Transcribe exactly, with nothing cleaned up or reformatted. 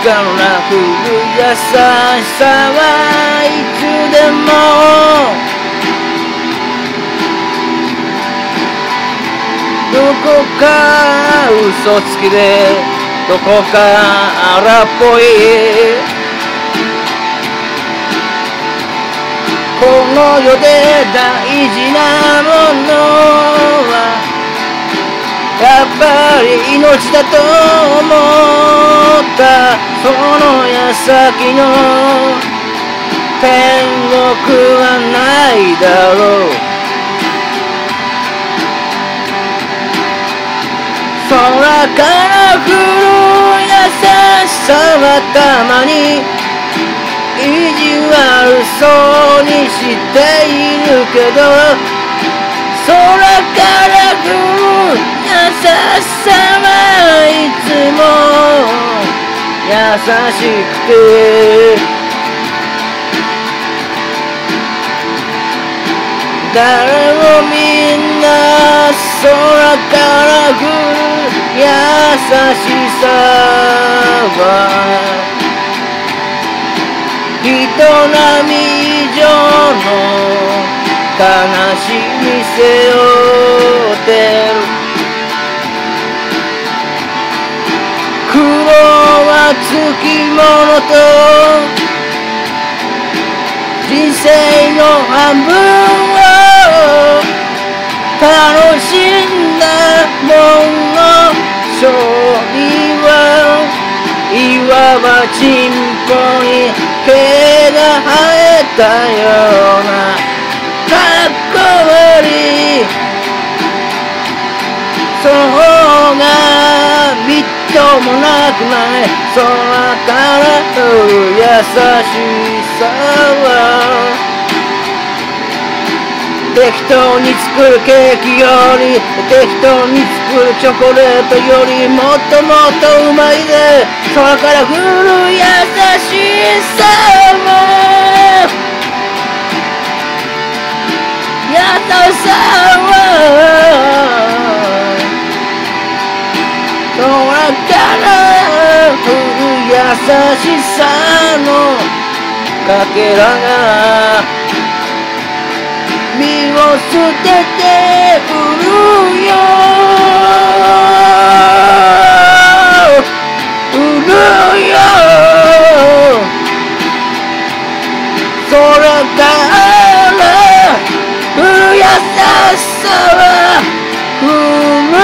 から降る優しさはいつでもどこか嘘つきでどこか荒っぽいこの世で大事なものはやっぱり命だと思ったその矢先の天国はないだろう空から降る優しさはたまに意地悪そうにしているけど空から降る優しさはいつも優しくて誰もみんな空から降る優しさは人並み以上の悲しみ背負ってる苦労はつきものと人生の半分を楽しんだもの勝利はいわばチンポに毛が生えたようなかっこ悪いそうがみっともなくない空から降る優しさは適当に作るケーキより適当に作るチョコレートよりもっともっとうまいぜ空から降る優しさは優しさは空から降る優しさのかけらが身を捨てて降るよ降るよ空から降る優しさは降る